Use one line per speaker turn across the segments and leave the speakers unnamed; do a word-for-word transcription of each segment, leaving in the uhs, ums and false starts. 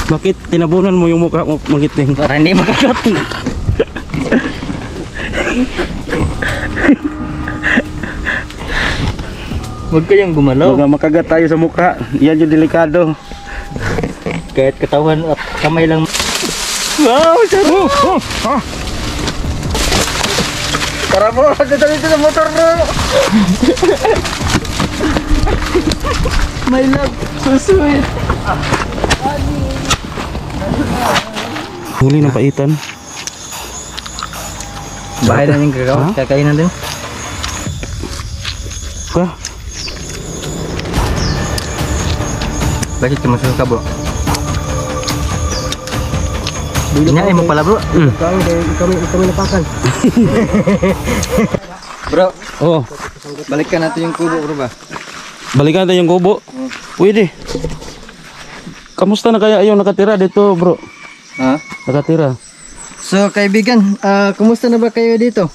Bakit tinabunan mo yung mukha mo, Magiting?
Para hindi makagat. Huwag kayong gumalaw.
Huwag makagat tayo sa mukha. Yan yung delikado.
Kahit katawan at kamay lang.
Wow, sarap!
Oh, oh, oh. Tara bro, dito dito sa motor bro. My love, so sweet.
Huli ng paitan.
Bahay na yung gagawa, kakainan din.
Ka?
Bakit ka masuka bro? Inyain mo pala bro.
Mm.
Kami, kami, kami napakan. Bro,
Oo.
balikan natin yung kubo bro ba?
Balikan natin yung kubo.
Hmm.
Pwede. Kamusta na kaya yung nakatira dito bro?
Ha?
Nakatira.
So kaibigan, uh, kumusta na ba kayo dito?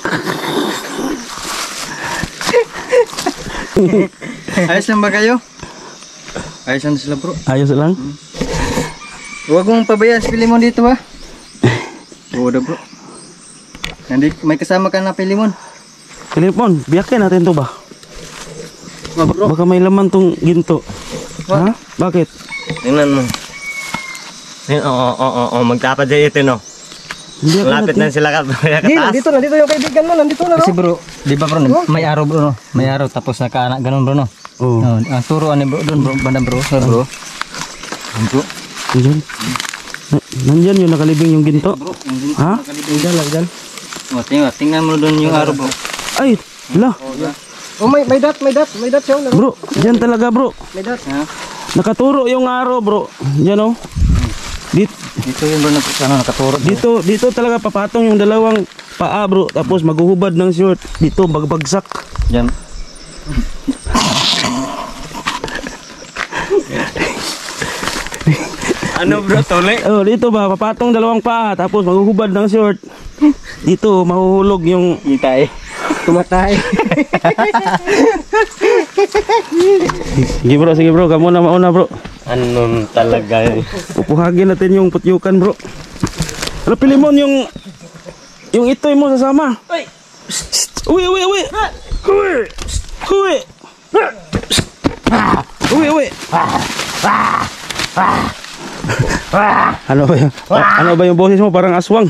Ayos lang ba kayo? Ayos lang sila bro.
Ayos lang.
Hmm. Huwag mong pabayaan si Pilimon dito ha. Oo da bro. Nandi, may kasama ka na Pilimon.
Pilimon, biyakin natin to ba?
Oh, bro.
Baka may laman tong ginto.
What?
Ha? Bakit?
Tingnan mo. Oo, oo, oo, oo, magtapad dyan ito, no?
Hindi ako
Lapit
natin.
na sila ka-
Di,
kataas.
nandito, nandito yung kaibigan mo, nandito na bro. Kasi bro, di ba bro, may araw bro no? May araw tapos nakaanak ganun bro no?
Oo.
Oh, ang turo ani bro doon bro, banda bro, sir bro. Ano bro?
Nandyan. Na- Nandyan yung nakalibing yung ginto.
Bro, hindi
Ha?
nakalibing dyan lang dyan. Oh, tingnan, tingnan mo doon yung araw bro.
Ay, hala.
Oh, may may dot, may dot, may dot siya.
Bro, dyan talaga bro.
May dot. Ha?
Nakaturo yung araw bro. Yan o. Dito,
Dito yung bro na ano, nakaturo.
dito, dito talaga papatong yung dalawang paa bro. Tapos maghuhubad ng short. Dito, bagbagsak.
Diyan.
Ano bro, tuloy?
Oh, dito ba, papatong dalawang paa. Tapos maghuhubad ng short. Dito, mahuhulog yung...
Hintay. Tumatay.
Sige bro, sige bro. Kamu na mauna bro.
Anong talaga yun?
Pupuhagin natin yung putyukan bro. Pero Pilimon yung... Yung itoy mo sasama. Uy, uwi, uwi. Uwi. Uwi. Uwi, uwi. Ano ba yung... Ano ba yung boses mo? Parang aswang.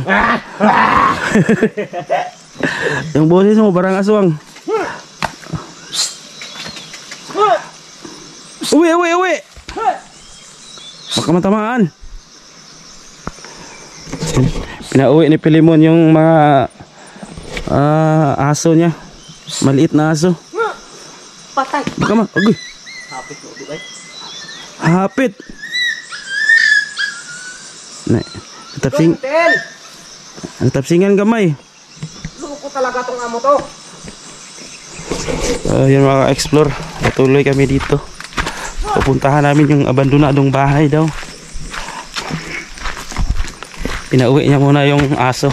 Yung boses mo parang aswang. Uwi, uwi, uwi. Baka matamaan. Pinauwi ni Pilimon yung mga uh, aso niya. Maliit na aso.
Patay.
Baka ma... Agoy.
Hapit mo, di ba?
Hapit. Na, tapsing,
Tel!
ang tapsingan gamay.
Luko talaga tong amo to.
Uh, yun mga ka-explore, patuloy kami dito. Pupuntahan namin yung abandonadong bahay daw. Pinauwi niya muna yung aso.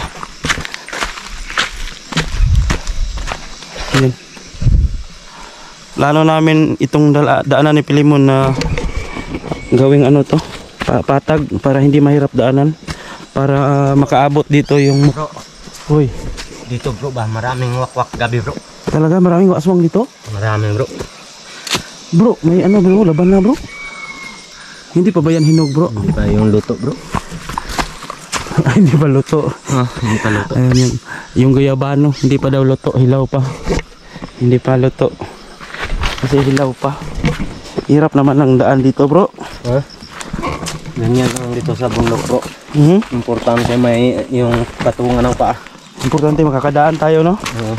Yun. Plano namin itong dala, daanan ni Pilimon na gawing ano to, patag para hindi mahirap daanan. Para uh, makaabot dito yung...
Bro,
Uy,
dito bro ba? Maraming wakwak gabi bro.
talaga maraming aswang dito?
Maraming bro.
Bro, may ano bro, laban na bro. Hindi pa ba yan hinog bro?
Hindi pa yung luto bro.
Hindi pa luto.
Ah, hindi pa luto.
Ayun yung, yung guyabano, hindi pa daw luto, hilaw pa. Hindi pa luto. Kasi hilaw pa. Hirap naman ang daan dito bro.
Ha? Ganyan lang dito sa bundok bro.
Mhm.
Importante may yung patungan ng paa.
Importante makakadaan tayo no?
Oo.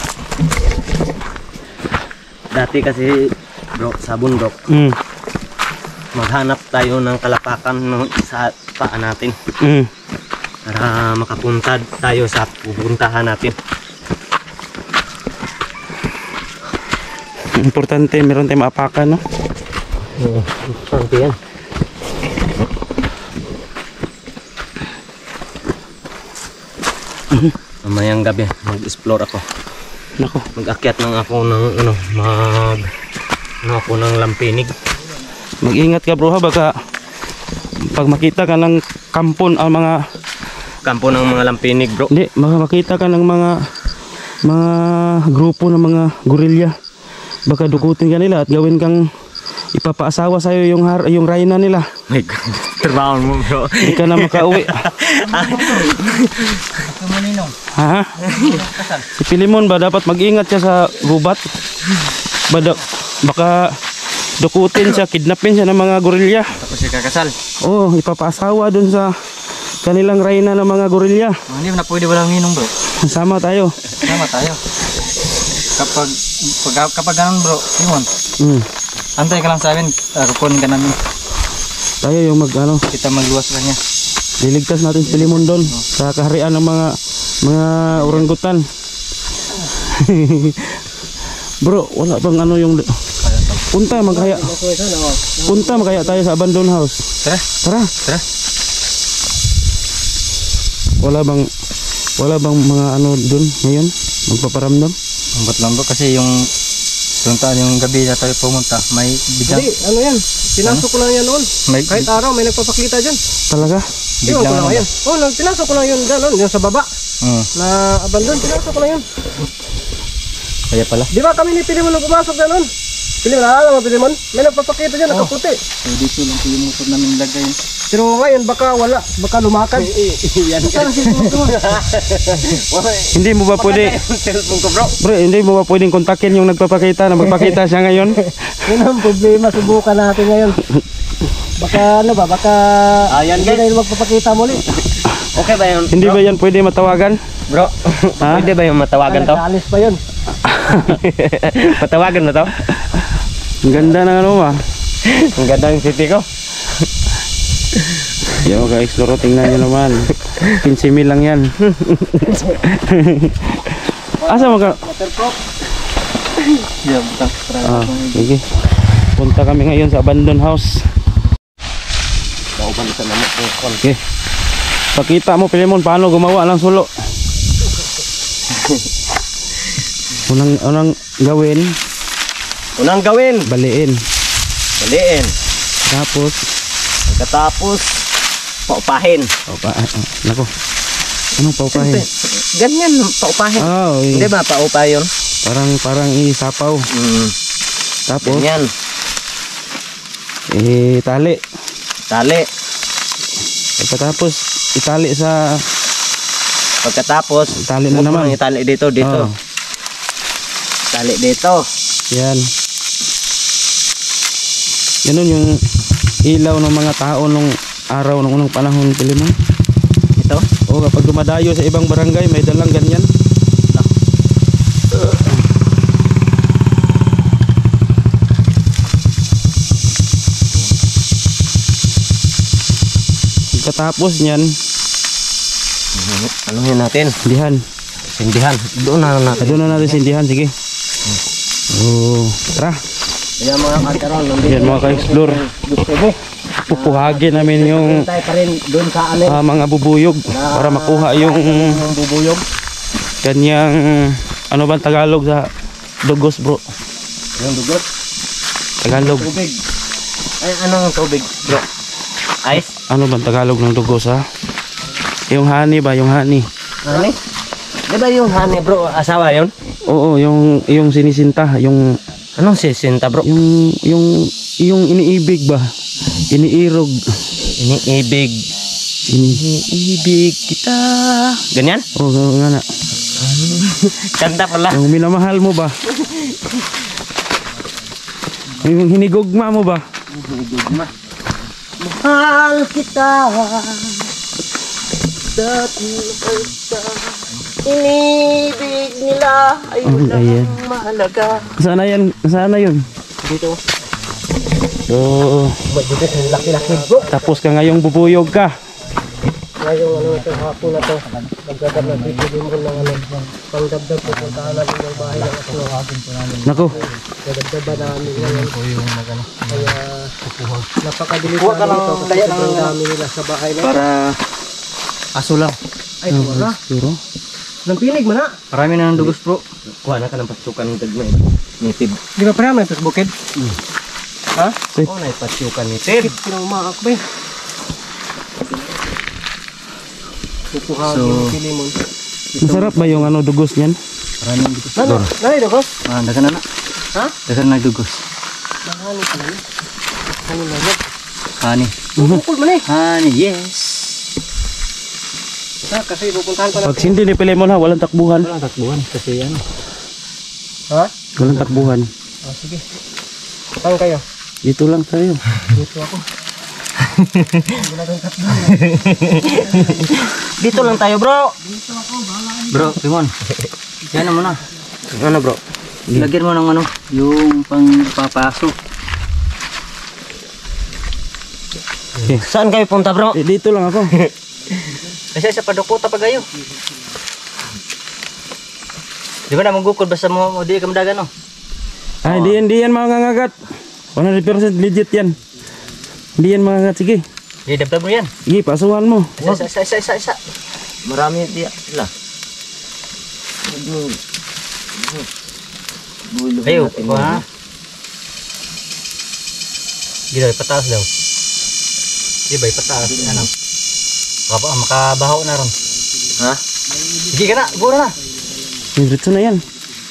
Dati kasi bro, sa bundok,
Mm.
maghanap tayo ng kalapakan ng, sa paa natin
Mm.
para makapunta tayo sa pupuntahan natin.
Importante meron tayong maapakan no?
Oo, importante yan. Mamayang gabi, mag-explore ako.
Nako.
Mag-akyat ng ako ng ano, mag ano ako ng lampinig.
Mag-ingat ka bro ha, baka Pag makita ka ng kampon ang mga
Kampo ng mga lampinig bro.
hindi, maka- makita ka ng mga mga grupo ng mga gorilya. Baka dukutin ka nila at gawin kang ipapaasawa sa'yo yung har yung rayna nila.
My God. Trabaho mo bro.
Hindi ka na makauwi.
Kumaninong.
Ha? Si Pilimon ba dapat mag-ingat siya sa gubat? Bada, baka dukutin siya, kidnapin siya ng mga gorilya.
Tapos siya kakasal.
Oh, ipapaasawa dun sa kanilang rayna ng mga gorilya.
Oh, hindi na pwede walang ninong bro.
Sama tayo.
Sama tayo. Kapag pag, kapag ganun bro, Simon,
Mm.
antay ka lang sa amin, uh, kukunin ka namin.
Tayo yung mag ano,
Kita magluwas lang niya.
liligtas natin si Pilimon doon sa kaharian ng mga mga orangutan. Bro, wala bang ano yung punta magkaya. Punta magkaya tayo sa abandoned house.
Tara,
Tara.
tara.
Wala bang wala bang mga ano doon ngayon? Magpaparamdam?
Ambot lang bro kasi yung punta yung gabi na tayo pumunta, may biglang
Hindi, ano yan? Pinasok ko lang yan noon.
may
Kahit araw may nagpapakita dyan.
Talaga?
Iwan ko
biglang
lang yan. Oh, nang pinasok ko lang yun dyan, noon, yung sa baba.
Hmm,
Na abandon, pinasok ko lang yun.
kaya pala.
Di ba kami ni Pilimon nung pumasok dyan noon? Pilimon, naalala mo Pilimon? May nagpapakita dyan, nakaputi.
So dito lang po yung motor namin lagay.
Pero ngayon, baka wala, baka lumakad.
Yan
Saan si Pilimon?
Hindi mo ba pwede
cellphone ko bro.
Bro, hindi mo ba pwedeng kontakin yung nagpapakita na magpakita siya ngayon?
Yun ang problema, subukan natin ngayon. Baka ano ba, baka
Ayan,
hindi
guys.
na yun magpapakita muli.
Okay ba yun?
Hindi ba yan pwede matawagan?
Bro,
Ha?
pwede ba yung matawagan to?
Nagkaalis pa yun.
Matawagan na to?
Ang ganda ng ano ba?
Ang ganda ng city ko.
Yan mga ka-explore, tingnan nyo naman. fifteen mil lang yan. Asa mga
Yeah, butang tara.
ah, sige. Punta kami ngayon sa abandoned house.
Nauban sa namo ko.
Okay. Pakita mo Pilimon paano gumawa ng sulo. Unang unang gawin,
Unang gawin,
baliin.
baliin.
Tapos,
Pagkatapos, paupahin.
oh, pa, ah, nako. Anong paupahin?
Ganyan, paupahin.
Oh,
Hindi ba paupa yun?
parang parang isapaw.
Mm,
Tapos,
ganyan.
eh, tali.
Tali.
Pagkatapos, itali sa
Pagkatapos,
Tali na
huwag mo
naman.
nang itali dito, dito.
Oh,
Tali dito.
yan. Ganun yung ilaw ng mga tao nung araw ng unang panahon, Pilimon.
Ito.
O kapag dumadayo sa ibang barangay, may dalang ganyan. Pagkatapos niyan,
Ano yun natin?
sindihan.
Sindihan. Doon na natin.
Doon na natin sindihan, sige. Oh, tara.
Ayan mga kantaron.
Yan mga ka-explore. Pupuhagin namin yung
Tayo pa rin doon sa ano.
ah, mga bubuyog para makuha yung
Yung bubuyog.
kanyang ano ba ang Tagalog sa dugos, bro?
Yung dugot.
Tagalog.
Tubig. Ay, anong tubig bro? Ice?
Ano ba ang Tagalog ng dugos, ha? Yung honey ba, yung honey?
Honey? Di ba yung honey bro? Asawa yun?
Oo, yung yung sinisinta, yung
Anong sisinta bro?
yung yung yung iniibig ba? Iniirog.
Iniibig.
Ini
Iniibig kita. Ganyan?
Oh, nga na.
Kanta pala.
Yung minamahal mo ba? Yung hinigugma mo ba?
Mahal kita. Dati kita. Inibig nila ay
Oh,
walang
ayan.
mahalaga.
Sana yan, sana yun.
Dito.
So,
Majugas, ang laki-laki bro.
tapos ka ngayong bubuyog ka.
Ngayong ano ito, hapon na ito. Nagdadab na dito din mo ng ano. Pangdabdab po, puntahan natin yung bahay ng aso.
Nako,
Nagdadab ba namin ngayon. Kaya napakadilitan dito kasi sobrang dami nila sa bahay na.
Para aso lang.
Ay, wala.
siguro.
Nang pinig mo na.
Marami na ng dugos bro.
Kuha na ka ng pasukan ng tagmay. Nitib.
Di ba parang may bukid? Ha?
Oh, na ipasukan nitib.
Pinumaak ba eh. kukuha
So,
yung pilimon.
Masarap ba yung ano dugos niyan?
Maraming dugos.
Ano? Nanay dugos?
Ah, dagan na na.
Ha?
Dagan na dugos.
Nahani pala yun. Ano na yun?
Hani.
Bukol man eh.
Hani, yes.
Ha, kasi pupuntahan ko na.
Pag hindi ni Pilimon ha, walang takbuhan.
Walang takbuhan kasi ano.
Ha?
Walang takbuhan.
Oh, sige. Saan kayo?
Dito lang tayo.
Dito ako. Wala kang tatlo.
Dito lang tayo, bro.
Bro, Pimon. Yan mo na.
Ano, bro?
Lagyan mo ng ano, yung pang papaso.
Okay.
Saan kayo punta, bro?
Eh, dito lang ako.
Kasi sa padukuta pa kayo. Di ba na magukod basta mo, mo di ka madagan, no?
Ay, di yan, di yan mangangagat. one hundred percent legit yan. Di yan mangangagat. Sige.
Di dabdab mo yan.
Sige, pasuhan mo.
Isa, isa, isa, isa, isa. Marami diya sila. Ayo, ha? Gila, pataas daw. Di ba, pataas. Ano? Maka, makabaho na ron. Ha? Sige ka na, go na na.
Diretso na yan.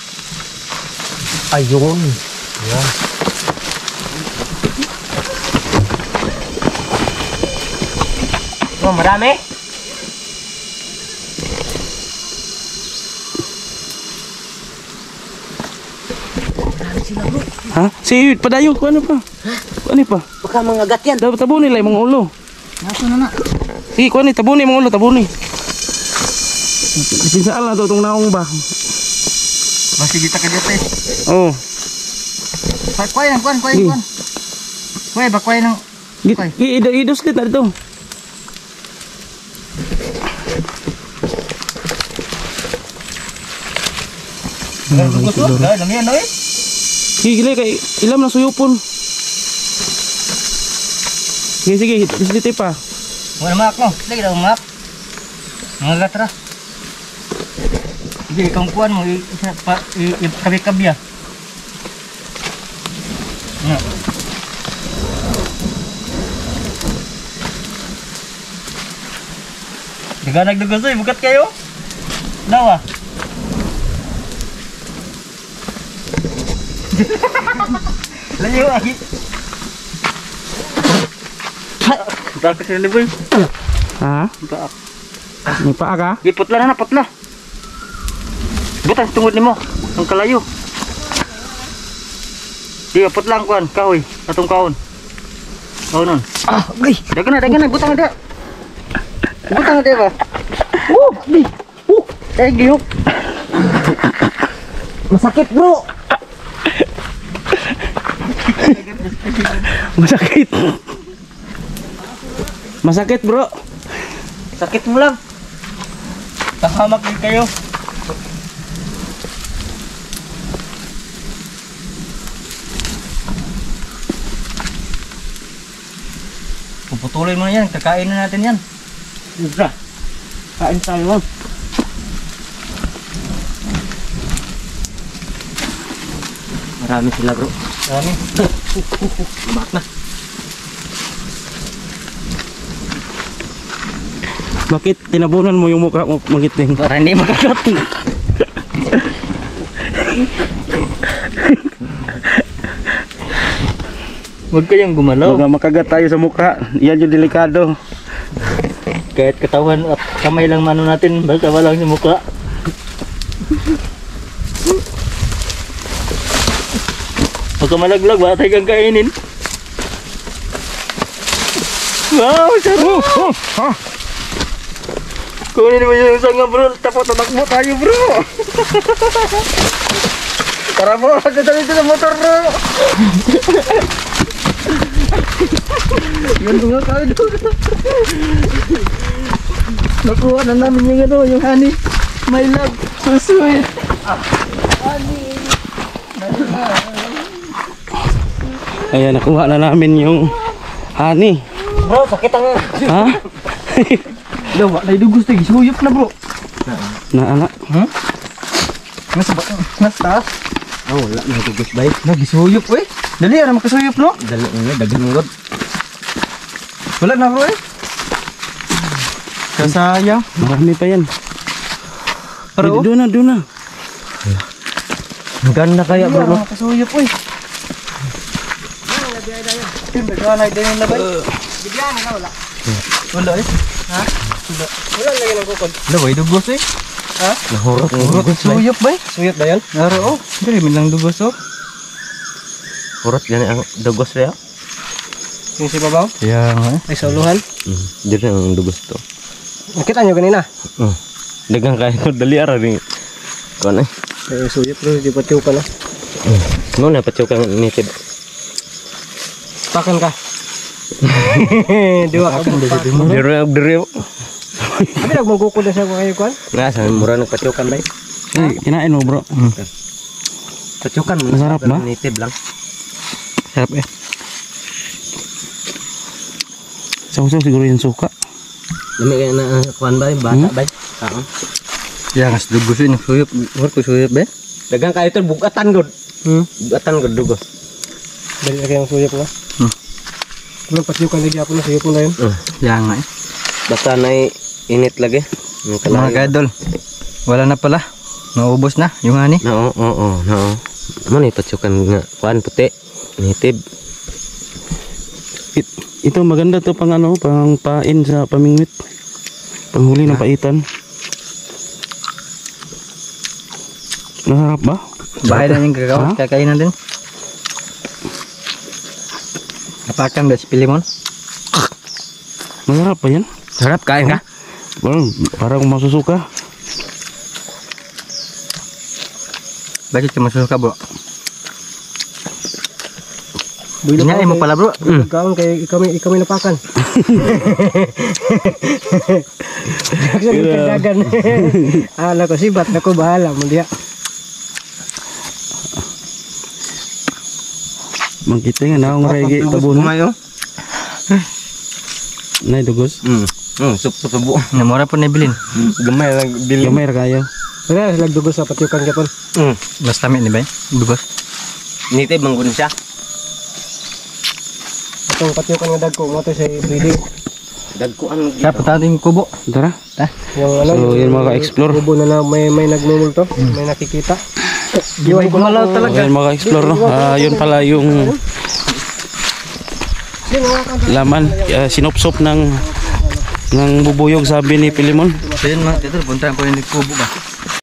Ayun. Yan. Oh, marami?
Ha? Si padayon ko ano pa? Ano pa?
Baka mga gat yan.
Dapat tabunin lang yung mga ulo.
Naso na na.
Sige, kuha ni, tabunin yung mga ulo, tabunin. Sinsaan lang ito itong naong ba?
Masih kita ka dito eh.
Oo.
Kuhay lang, kuhan, kuhay,
Sige.
kuhan. Kuhay, bakway lang. Okay.
I-idos kita na dito.
Gusto, dami yan, eh.
Sige, gila, kay ilam na suyupon. Sige, sige, dito pa.
Wala mak mo. Lagi daw mak. Mga gatra. Sige, itong kuhan mo, isa pa, kabi-kabi ah. Nga. Diga nagdugos eh, bukat kayo? Daw ah. Layo ah. Bakit sila boy?
Ha? May paa ka?
Di putla na na, putla. Butas tungod nimo, ang kalayo. Di putla ang kuan, kahoy, atong kaon. Kaonon.
Ah, okay.
Dagan na, dagan na, butang na. Butang na ba? Woo, di. Woo, eh giyok.
Masakit, bro.
Masakit. Masakit, bro.
Sakit mo lang. Tahamak din kayo. Puputulin mo na yan, kakain na natin yan.
Bra. Kain tayo.
Marami sila, bro.
Dami.
Bakit na?
Bakit tinabunan mo yung mukha mo magiting?
Para hindi makagat. Huwag kayong gumalaw.
Huwag makagat tayo sa mukha. Yan yung delikado.
Kahit katawan at kamay lang mano natin, basta walang sa mukha. Pagka malaglag, ba tayo kang kainin. Wow, sarap!
Oh, ha?
Kunin mo yung sanga bro, tapos tatakbo tayo bro! Tara bro, hagdan dito sa motor bro! Yan mga kain doon. Nakuha na namin yung ano, yung honey. My love, so sweet.
Ayan, nakuha na namin yung honey.
Bro, sakit ang...
Ha?
Daw, wala dugos tayo, suyop na bro.
Na anak.
Hmm? Nasa ba? Nasa taas?
Oh, wala. May tugos ba eh?
Nagisuyop eh. Dali, ara makasuyop no?
Dali, nga, dagan ng rod.
Wala na bro eh. Kasayang.
Marami pa yan.
Pero,
Doon na, doon na.
Ang ganda kaya bro. No?
Kasuyop po eh. Yung nagkanay din yung labay. Bigyan na wala. Wala eh. Ha? Wala. Wala lagi ng kukod. Labay, dugos eh. Ha?
Nahurot.
Hurot, suyop ba eh? Suyop ba yan? Naro oh. Dili, min lang dugos oh.
Hurot gani ang dugos rin.
Yung si babaw?
Yang eh.
Ay, sa uluhan.
Hmm. Dito ang dugos to.
Nakita nyo kanina?
Hmm. Dagang kaya ko dali ara ni. Kuan eh.
Eh, suyop bro, di patiw ka na.
Mo na patyo kang native.
Pakan ka. Diwa ka mo.
Diro og diro.
Abi nagmangkukod na siya kung kayo kuan?
Nga sa mura nagpatyo kan bay.
Ay, kinain mo bro.
Patyo kan mo.
Masarap ba?
Native lang.
Sarap eh.
Sausaw siguro yung suka.
Dami kaya na kuan bay, bata bay. Oo.
Ya, ngas dugos ini suyop. War ko suyop be.
Dagang kaya ito bugatan gud.
Hmm.
Bugatan gud dugos.
Dali lagi ang suyop na.
Hmm.
Ano patiw ka lagi ako na suyop na yun?
Uh.
Ya nga eh.
Basta na init lagi. Yung
Mga kaidol. Wala na pala. Naubos na yung ani.
Oo, oo, oo, oo. Mo ni patyo kan nga kuan puti. Native.
It, ito maganda to pang ano, pang pain sa pamingwit. Panghuli ng paitan. Nasarap ba?
Bahay na yung gagawa.
Ha?
Kakainan din. Apakan ba si Pilimon?
Masarap pa yan?
Sarap kain ka?
Well, parang masusuka.
Bakit ka masusuka bro? Hinyain mo pala bro.
Mm.
Kaon kay kami kami napakan. Jackson kadagan. Ala ko sibat nako bahala mo diha.
Mangkita nga naong regi tabon.
Kumayo.
Nay dugos.
Mm. Mm, sup sup subo.
Namora po na bilin.
Gamay lang dili.
Gamay ra kayo.
Wala sila dugos sa patiukan gapon.
Mm.
Mas tamis ni bay. Dugos.
Native manggun siya.
Itong patiukan nga dagko mo to sa breeding.
Dagkuan
Sa patating kubo.
Tara.
Yung ano,
So, yun mga ka-explore.
kubo na, na may may nagmumulto, may nakikita. Iwan ko malaw talaga.
Ayan mga ka-explore no. Ah, yun pala yung laman, uh, sinopsop ng ng bubuyog sabi ni Pilimon.
So yun mga tito, punta po yung kubo ba?